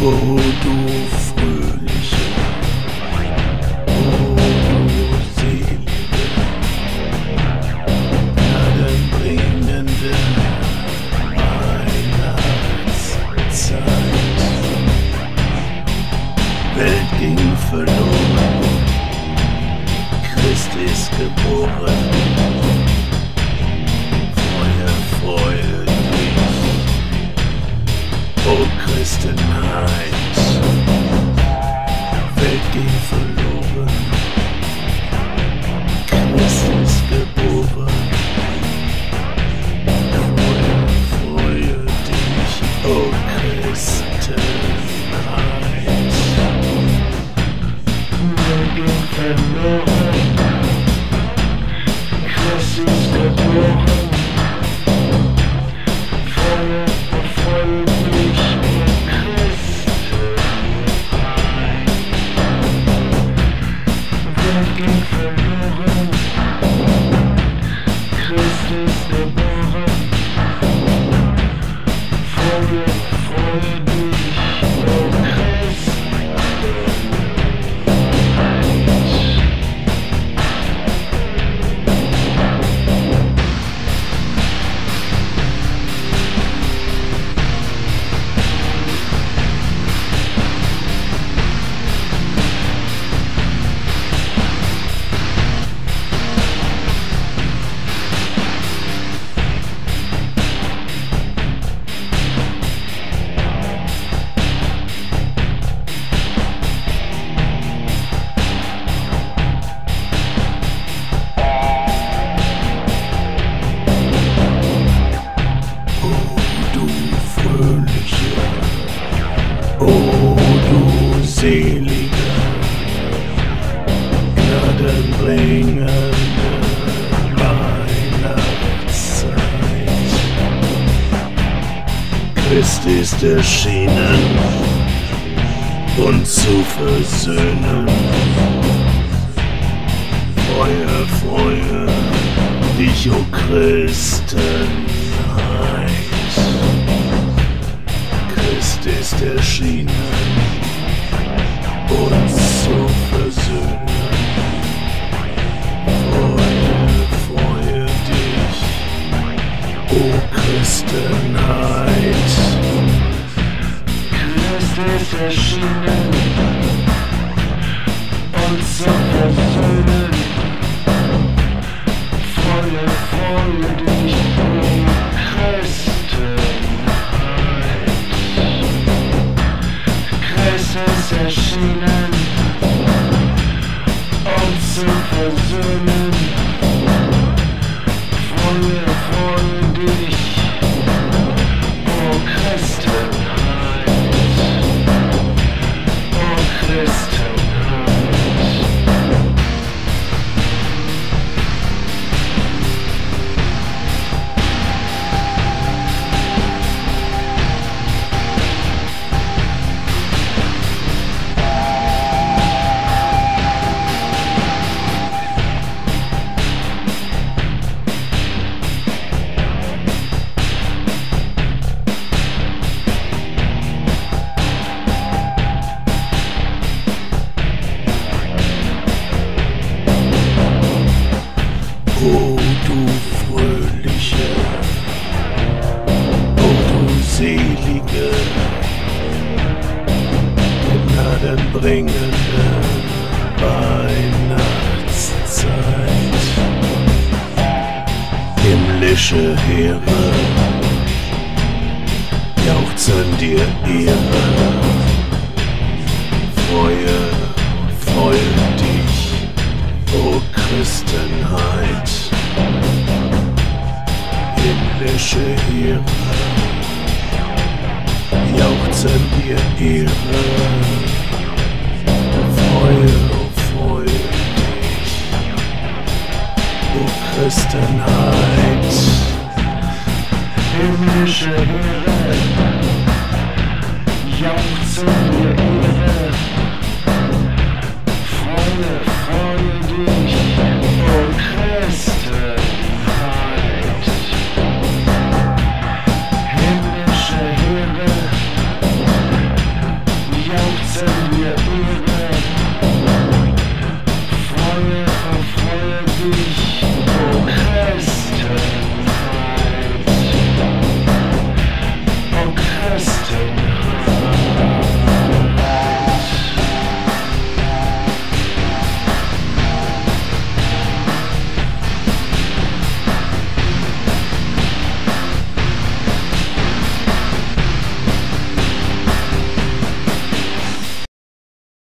O du fröhliche, o du selige, gnadenbringende Weihnachtszeit. Welt ging verloren, Christ ist geboren. Freue dich, o Christenheit. Welt ging verloren, Christ ist geboren. Freue dich, o Christenheit. Welt ging verloren, Christ ist geboren. Selige, gnadenbringende Weihnachtszeit. Christ ist erschienen, uns zu versöhnen. Freue dich, o Christenheit. Christ ist erschienen, uns zu versöhnen. Freue dich, o Christenheit. Christ ist erschienen, uns zu versöhnen. Freue dich, o Christenheit. Christ ist erschienen, uns zu versöhnen. Freue dich, o Christenheit, o Christenheit. O du fröhliche, o du selige, gnadenbringende Weihnachtszeit. Himmlische Heere jauchzen dir Ehre. Freue dich, o Christenheit. Himmlische Heere jauchzen dir Ehre. Freue dich, o Christenheit. Himmlische Heere